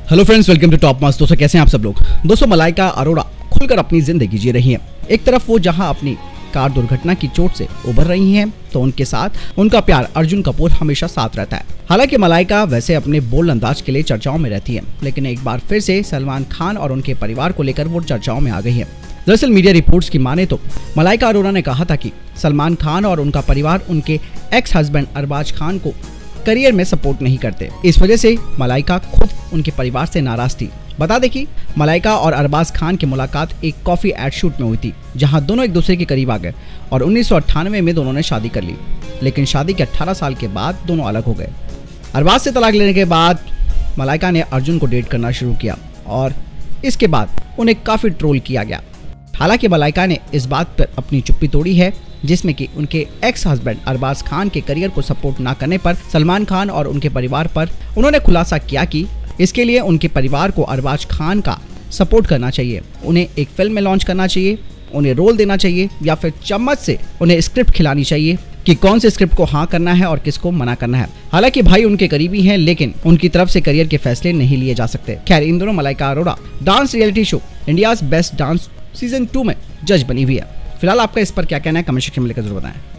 Hello friends, welcome to top mass. दोस्तों कैसे हैं आप सब लोग। दोस्तों मलाइका अरोड़ा खुलकर अपनी जिंदगी जी रही हैं। एक तरफ वो जहां अपनी कार दुर्घटना की चोट से उबर रही हैं, तो उनके साथ उनका प्यार अर्जुन कपूर हमेशा साथ रहता है। हालांकि मलाइका वैसे अपने बोल्ड अंदाज के लिए चर्चाओं में रहती है, लेकिन एक बार फिर से सलमान खान और उनके परिवार को लेकर वो चर्चाओं में आ गई है। दरअसल मीडिया रिपोर्ट्स की माने तो मलाइका अरोड़ा ने कहा था कि सलमान खान और उनका परिवार उनके एक्स हस्बैंड अरबाज खान को करियर में सपोर्ट नहीं करते। इस वजह से मलाइका खुद उनके परिवार से नाराज थी। बता दें कि मलाइका और अरबाज खान की मुलाकात एक कॉफी एड शूट में हुई थी, जहां दोनों एक दूसरे के करीब आ गए और 1998 में दोनों ने शादी कर ली। लेकिन शादी के 18 साल के बाद दोनों अलग हो गए। अरबाज से तलाक लेने के बाद मलाइका ने अर्जुन को डेट करना शुरू किया और इसके बाद उन्हें काफी ट्रोल किया गया। हालांकि मलाइका ने इस बात पर अपनी चुप्पी तोड़ी है, जिसमें कि उनके एक्स हस्बैंड अरबाज खान के करियर को सपोर्ट ना करने पर सलमान खान और उनके परिवार पर उन्होंने खुलासा किया कि इसके लिए उनके परिवार को अरबाज खान का सपोर्ट करना चाहिए, उन्हें एक फिल्म में लॉन्च करना चाहिए, उन्हें रोल देना चाहिए या फिर चम्मच से उन्हें स्क्रिप्ट खिलानी चाहिए कि कौन से स्क्रिप्ट को हाँ करना है और किसको मना करना है। हालांकि भाई उनके करीबी हैं, लेकिन उनकी तरफ से करियर के फैसले नहीं लिए जा सकते। खैर, इन दोनों Malaika Arora dance reality show India's best dance season 2 में जज बनी हुई है। फिलहाल आपका इस पर क्या कहना है, कमेंट सेक्शन में लिखकर जरूर बताएं।